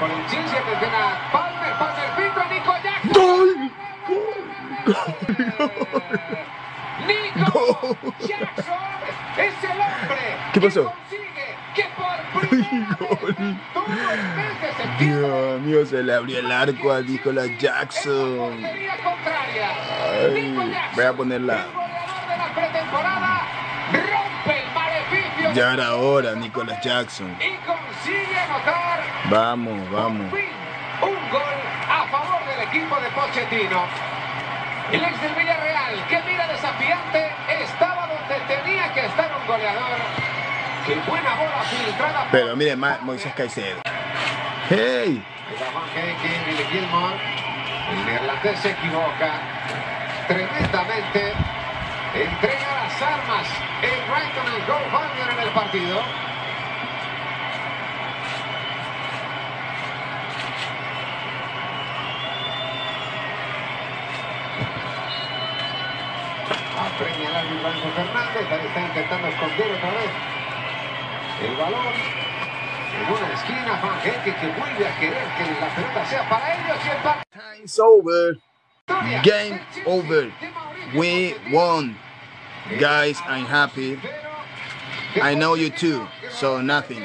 Con el chin se atención Palmer, pasa el filtro, Nico Jackson. ¡Gol! Nico Jackson es el hombre. ¿Qué pasó? Consigue que por primera vez todo el mes de septiembre. Dios mío, se le abrió el arco a Nicolas Jackson. Ay, voy a ponerla. El goleador de la pretemporada rompe el maleficio. Ya era hora, Nicolas Jackson. Y consigue anotar. Vamos, vamos. Por fin, un gol a favor del equipo de Pochettino. El ex del Villarreal, que mira desafiante, estaba donde tenía que estar un goleador. Qué buena bola filtrada. Pero mire, Moisés Caicedo. ¡Hey! Billy Gilmore. El neerlandés se equivoca tremendamente. Entrega las armas el Brighton, el goaltender en el partido. Apremia el árbitro Franco Fernández, ahí está intentando esconder otra vez el balón en una esquina. Van Geke que vuelve a querer que la pelota sea para ellos y el partido. Time's over. Game over. We won. Guys, I'm happy. I know you too, so nothing.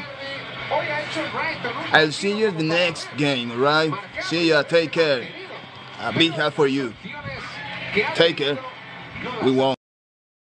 I'll see you in the next game, alright? See ya, take care. A big help for you. Take care. We won.